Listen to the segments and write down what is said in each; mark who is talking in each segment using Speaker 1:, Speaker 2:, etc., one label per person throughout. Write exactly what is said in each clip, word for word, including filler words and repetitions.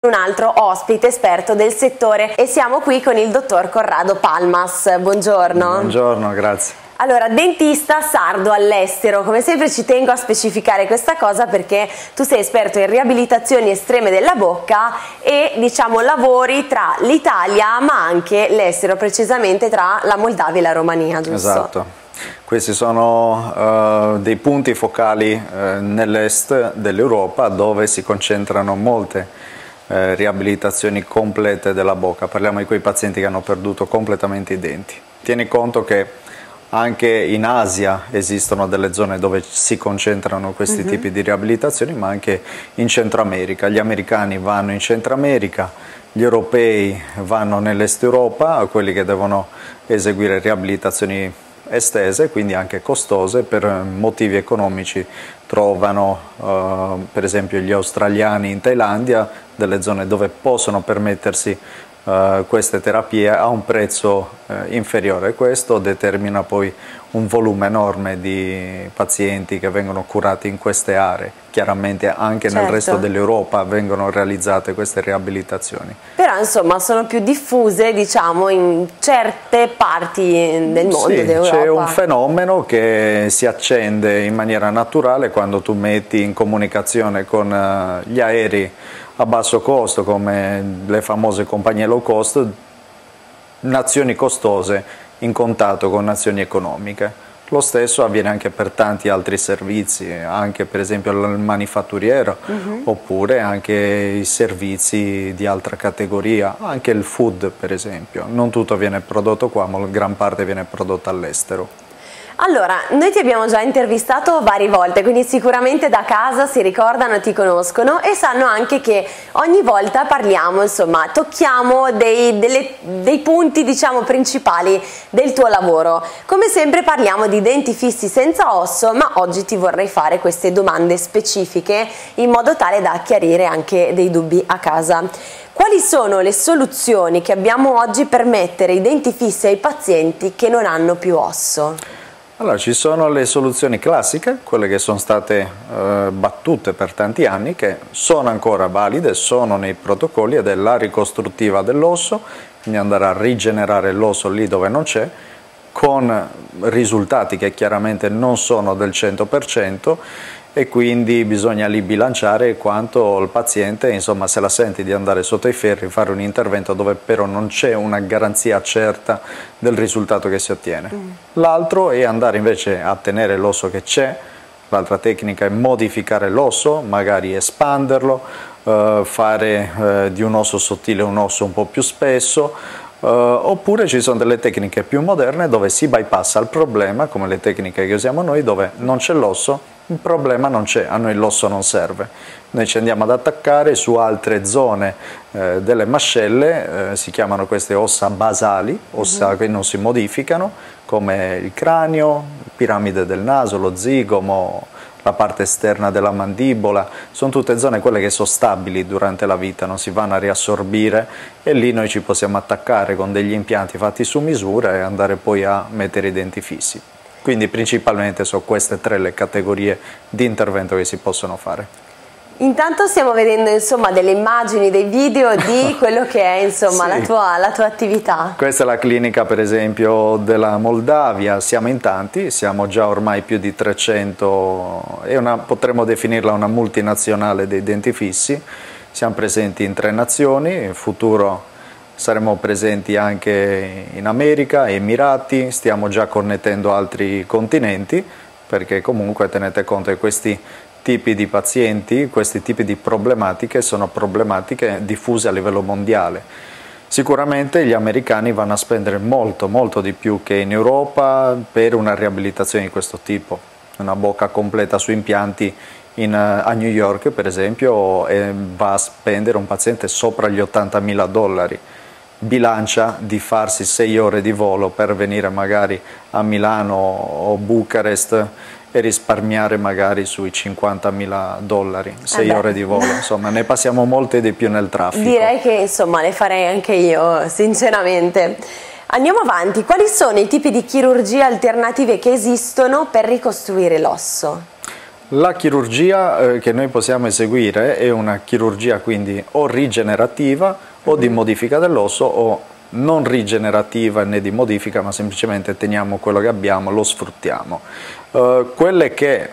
Speaker 1: un altro ospite esperto del settore e siamo qui con il dottor Corrado Palmas. Buongiorno.
Speaker 2: Buongiorno, grazie.
Speaker 1: Allora, dentista sardo all'estero, come sempre ci tengo a specificare questa cosa perché tu sei esperto in riabilitazioni estreme della bocca e diciamo lavori tra l'Italia ma anche l'estero, precisamente tra la Moldavia e la Romania, giusto?
Speaker 2: Esatto. Questi sono uh, dei punti focali uh, nell'est dell'Europa dove si concentrano molte uh, riabilitazioni complete della bocca. Parliamo di quei pazienti che hanno perduto completamente i denti. Tieni conto che anche in Asia esistono delle zone dove si concentrano questi uh-huh. tipi di riabilitazioni, ma anche in Centro America. Gli americani vanno in Centro America, gli europei vanno nell'Est Europa, quelli che devono eseguire riabilitazioni estese, quindi anche costose, per motivi economici trovano uh, per esempio gli australiani in Thailandia delle zone dove possono permettersi Uh, queste terapie a un prezzo uh, inferiore. Questo determina poi un volume enorme di pazienti che vengono curati in queste aree. Chiaramente anche certo. nel resto dell'Europa vengono realizzate queste riabilitazioni.
Speaker 1: Però insomma sono più diffuse, diciamo, in certe parti del mondo,
Speaker 2: sì,
Speaker 1: d'Europa.
Speaker 2: C'è un fenomeno che si accende in maniera naturale quando tu metti in comunicazione con uh, gli aerei a basso costo, come le famose compagnie low cost, nazioni costose in contatto con nazioni economiche. Lo stesso avviene anche per tanti altri servizi, anche per esempio il manifatturiero, uh-huh. oppure anche i servizi di altra categoria, anche il food per esempio. Non tutto viene prodotto qua, ma gran parte viene prodotto all'estero.
Speaker 1: Allora, noi ti abbiamo già intervistato varie volte, quindi sicuramente da casa si ricordano, ti conoscono e sanno anche che ogni volta parliamo, insomma, tocchiamo dei, delle, dei punti, diciamo, principali del tuo lavoro. Come sempre parliamo di denti fissi senza osso, ma oggi ti vorrei fare queste domande specifiche in modo tale da chiarire anche dei dubbi a casa. Quali sono le soluzioni che abbiamo oggi per mettere i denti fissi ai pazienti che non hanno più osso?
Speaker 2: Allora, ci sono le soluzioni classiche, quelle che sono state eh, battute per tanti anni, che sono ancora valide, sono nei protocolli, ed è la ricostruttiva dell'osso, quindi andare a rigenerare l'osso lì dove non c'è, con risultati che chiaramente non sono del cento per cento, e quindi bisogna lì bilanciare quanto il paziente, insomma, se la sente di andare sotto i ferri, fare un intervento dove però non c'è una garanzia certa del risultato che si ottiene. Mm. L'altro è andare invece a tenere l'osso che c'è, l'altra tecnica è modificare l'osso, magari espanderlo, eh, fare eh, di un osso sottile un osso un po' più spesso, Uh, oppure ci sono delle tecniche più moderne dove si bypassa il problema, come le tecniche che usiamo noi, dove non c'è l'osso, il problema non c'è, a noi l'osso non serve. Noi ci andiamo ad attaccare su altre zone eh, delle mascelle, eh, si chiamano queste ossa basali, ossa mm-hmm. che non si modificano, come il cranio, piramide del naso, lo zigomo, la parte esterna della mandibola. Sono tutte zone quelle che sono stabili durante la vita, non si vanno a riassorbire, e lì noi ci possiamo attaccare con degli impianti fatti su misura e andare poi a mettere i denti fissi. Quindi principalmente sono queste tre le categorie di intervento che si possono fare.
Speaker 1: Intanto stiamo vedendo, insomma, delle immagini, dei video di quello che è, insomma, sì. la, tua, la tua attività.
Speaker 2: Questa è la clinica, per esempio, della Moldavia. Siamo in tanti, siamo già ormai più di trecento, è una, potremmo definirla una multinazionale dei denti fissi. Siamo presenti in tre nazioni, in futuro saremo presenti anche in America, Emirati, stiamo già connettendo altri continenti, perché comunque tenete conto che questi tipi di pazienti, questi tipi di problematiche sono problematiche diffuse a livello mondiale. Sicuramente gli americani vanno a spendere molto, molto di più che in Europa per una riabilitazione di questo tipo. Una bocca completa su impianti in, a New York, per esempio, e va a spendere un paziente sopra gli ottantamila dollari. Bilancia di farsi sei ore di volo per venire magari a Milano o Bucarest e risparmiare magari sui cinquantamila dollari, sei ore di volo, insomma ne passiamo molte di più nel traffico.
Speaker 1: Direi che insomma le farei anche io, sinceramente. Andiamo avanti, quali sono i tipi di chirurgie alternative che esistono per ricostruire l'osso?
Speaker 2: La chirurgia eh, che noi possiamo eseguire è una chirurgia quindi o rigenerativa o di modifica dell'osso o non rigenerativa né di modifica, ma semplicemente teniamo quello che abbiamo, lo sfruttiamo. Uh, quelle che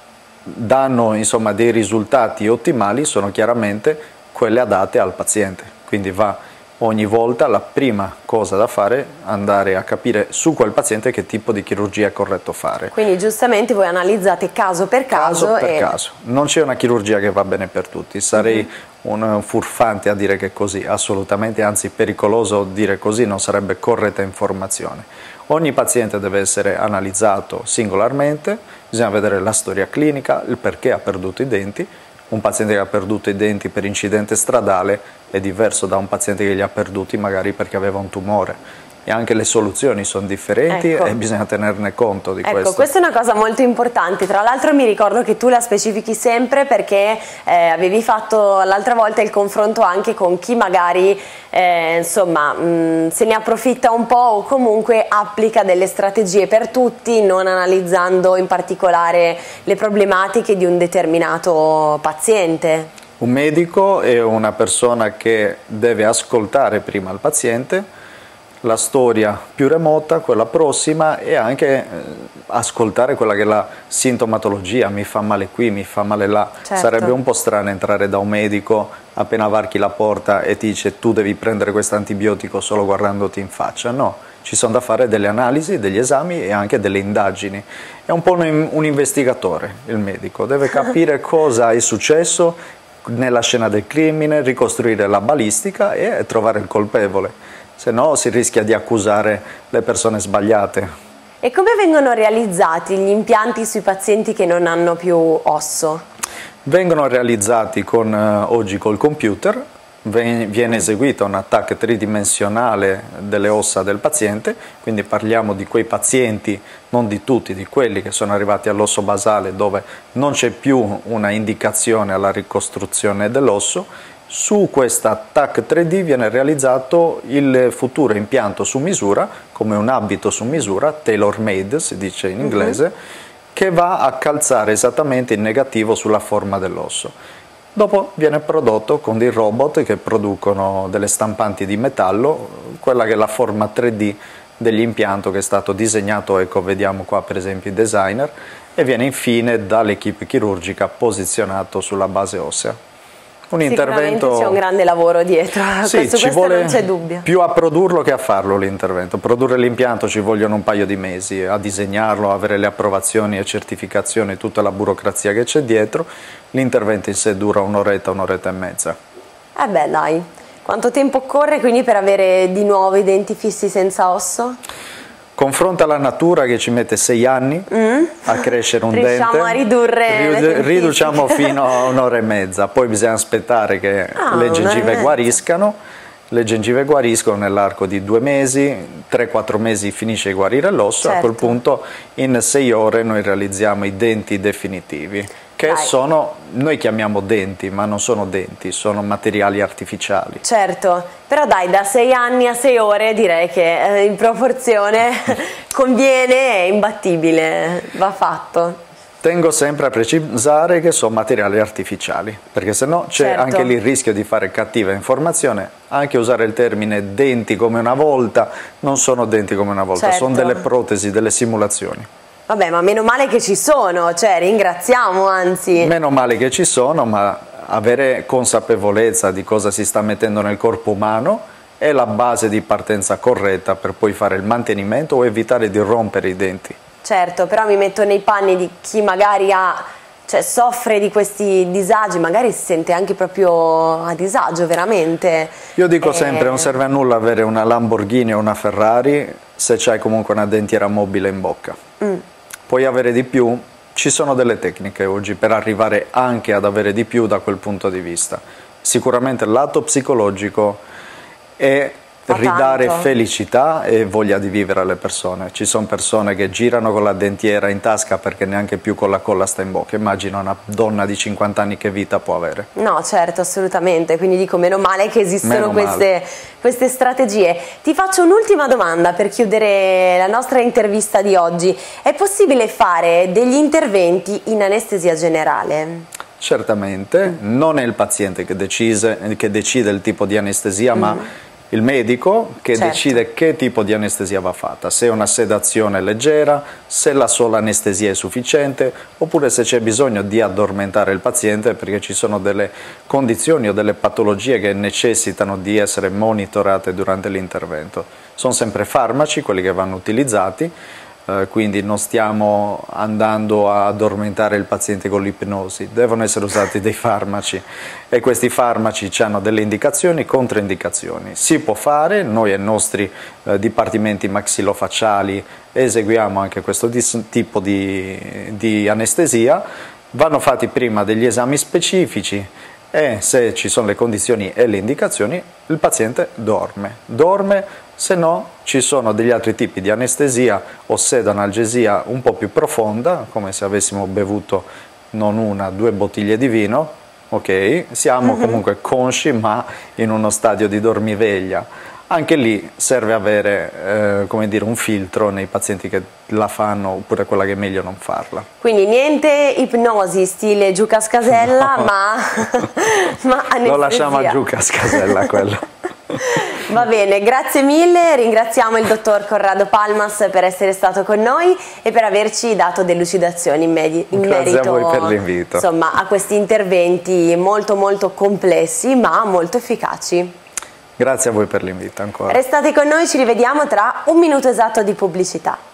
Speaker 2: danno insomma dei risultati ottimali sono chiaramente quelle adatte al paziente, quindi va ogni volta la prima cosa da fare andare a capire su quel paziente che tipo di chirurgia è corretto fare.
Speaker 1: Quindi giustamente voi analizzate caso per caso.
Speaker 2: Caso per
Speaker 1: e...
Speaker 2: caso, non c'è una chirurgia che va bene per tutti, sarei mm-hmm. un furfante a dire che è così, assolutamente, anzi pericoloso dire così, non sarebbe corretta informazione. Ogni paziente deve essere analizzato singolarmente, bisogna vedere la storia clinica, il perché ha perduto i denti. Un paziente che ha perduto i denti per incidente stradale è diverso da un paziente che li ha perduti magari perché aveva un tumore. E anche le soluzioni sono differenti, ecco. E bisogna tenerne conto di
Speaker 1: ecco,
Speaker 2: questo.
Speaker 1: Questa è una cosa molto importante, tra l'altro mi ricordo che tu la specifichi sempre perché eh, avevi fatto l'altra volta il confronto anche con chi magari eh, insomma mh, se ne approfitta un po' o comunque applica delle strategie per tutti, non analizzando in particolare le problematiche di un determinato paziente.
Speaker 2: Un medico è una persona che deve ascoltare prima il paziente, la storia più remota, quella prossima, e anche eh, ascoltare quella che è la sintomatologia, mi fa male qui, mi fa male là.
Speaker 1: Certo.
Speaker 2: Sarebbe un po' strano entrare da un medico appena varchi la porta e ti dice tu devi prendere questo antibiotico solo guardandoti in faccia, no. Ci sono da fare delle analisi, degli esami e anche delle indagini. È un po' un, un investigatore il medico, deve capire cosa è successo nella scena del crimine, ricostruire la balistica e trovare il colpevole. Se no si rischia di accusare le persone sbagliate.
Speaker 1: E come vengono realizzati gli impianti sui pazienti che non hanno più osso?
Speaker 2: Vengono realizzati con, eh, oggi col computer, viene eseguita un attacco tridimensionale delle ossa del paziente, quindi parliamo di quei pazienti, non di tutti, di quelli che sono arrivati all'osso basale dove non c'è più una indicazione alla ricostruzione dell'osso. Su questa T A C tre D viene realizzato il futuro impianto su misura, come un abito su misura, tailor made si dice in inglese, uh-huh. che va a calzare esattamente il negativo sulla forma dell'osso. Dopo viene prodotto con dei robot che producono delle stampanti di metallo, quella che è la forma tre D dell'impianto che è stato disegnato, ecco vediamo qua per esempio i designer, e viene infine dall'equipe chirurgica posizionato sulla base ossea. Un intervento...
Speaker 1: c'è un grande lavoro dietro,
Speaker 2: sì,
Speaker 1: questo,
Speaker 2: ci
Speaker 1: questo
Speaker 2: vuole
Speaker 1: non c'è dubbio.
Speaker 2: Più a produrlo che a farlo l'intervento. Produrre l'impianto ci vogliono un paio di mesi, a disegnarlo, avere le approvazioni e certificazioni, tutta la burocrazia che c'è dietro. L'intervento in sé dura un'oretta, un'oretta e mezza.
Speaker 1: Eh beh dai, quanto tempo occorre quindi per avere di nuovo i denti fissi senza osso?
Speaker 2: Confronta la natura che ci mette sei anni mm. a crescere un
Speaker 1: Riusciamo
Speaker 2: dente,
Speaker 1: a ridurre
Speaker 2: Ridu riduciamo fino a un'ora e mezza, poi bisogna aspettare che ah, le gengive guariscano, le gengive guariscono nell'arco di due mesi, tre quattro mesi finisce di guarire l'osso, certo. A quel punto in sei ore noi realizziamo i denti definitivi, che Dai. sono, noi chiamiamo denti, ma non sono denti, sono materiali artificiali.
Speaker 1: Certo, però dai, da sei anni a sei ore direi che eh, in proporzione conviene, è imbattibile, va fatto.
Speaker 2: Tengo sempre a precisare che sono materiali artificiali, perché sennò c'è certo. anche lì il rischio di fare cattiva informazione. Anche usare il termine denti come una volta, non sono denti come una volta, certo. sono delle protesi, delle simulazioni.
Speaker 1: Vabbè, ma meno male che ci sono, cioè ringraziamo anzi.
Speaker 2: Meno male che ci sono, ma avere consapevolezza di cosa si sta mettendo nel corpo umano è la base di partenza corretta per poi fare il mantenimento o evitare di rompere i denti.
Speaker 1: Certo, però mi metto nei panni di chi magari ha, cioè, soffre di questi disagi, magari si sente anche proprio a disagio veramente.
Speaker 2: Io dico
Speaker 1: e...
Speaker 2: sempre, non serve a nulla avere una Lamborghini o una Ferrari se c'hai comunque una dentiera mobile in bocca. Mm. Puoi avere di più, ci sono delle tecniche oggi per arrivare anche ad avere di più da quel punto di vista. Sicuramente il lato psicologico è
Speaker 1: Fa
Speaker 2: ridare
Speaker 1: tanto.
Speaker 2: felicità e voglia di vivere alle persone. Ci sono persone che girano con la dentiera in tasca perché neanche più con la colla sta in bocca. Immagina una donna di cinquanta anni che vita può avere.
Speaker 1: No, certo, assolutamente, quindi dico meno male che esistono queste, queste strategie. Ti faccio un'ultima domanda per chiudere la nostra intervista di oggi. È possibile fare degli interventi in anestesia generale?
Speaker 2: Certamente, non è il paziente che decide, che decide il tipo di anestesia, mm. ma il medico che certo. decide che tipo di anestesia va fatta, se è una sedazione leggera, se la sola anestesia è sufficiente, oppure se c'è bisogno di addormentare il paziente perché ci sono delle condizioni o delle patologie che necessitano di essere monitorate durante l'intervento. Sono sempre farmaci quelli che vanno utilizzati, Uh, quindi non stiamo andando a addormentare il paziente con l'ipnosi, devono essere usati dei farmaci e questi farmaci hanno delle indicazioni, controindicazioni. Si può fare, noi ai nostri uh, dipartimenti maxillofacciali eseguiamo anche questo tipo di, di anestesia, vanno fatti prima degli esami specifici e se ci sono le condizioni e le indicazioni il paziente dorme, dorme. Se no ci sono degli altri tipi di anestesia o sedanalgesia un po' più profonda, come se avessimo bevuto non una, due bottiglie di vino, ok? Siamo comunque consci ma in uno stadio di dormiveglia. Anche lì serve avere eh, come dire, un filtro nei pazienti che la fanno oppure quella che è meglio non farla.
Speaker 1: Quindi niente ipnosi stile Giù Cascasella, no. ma, ma anestesia.
Speaker 2: Lo lasciamo a Giù Cascasella quello.
Speaker 1: Va bene, grazie mille, ringraziamo il dottor Corrado Palmas per essere stato con noi e per averci dato delucidazioni in, in
Speaker 2: grazie
Speaker 1: merito
Speaker 2: a voi per l'invito.
Speaker 1: Insomma, a questi interventi molto molto complessi ma molto efficaci.
Speaker 2: Grazie a voi per l'invito ancora.
Speaker 1: Restate con noi, ci rivediamo tra un minuto esatto di pubblicità.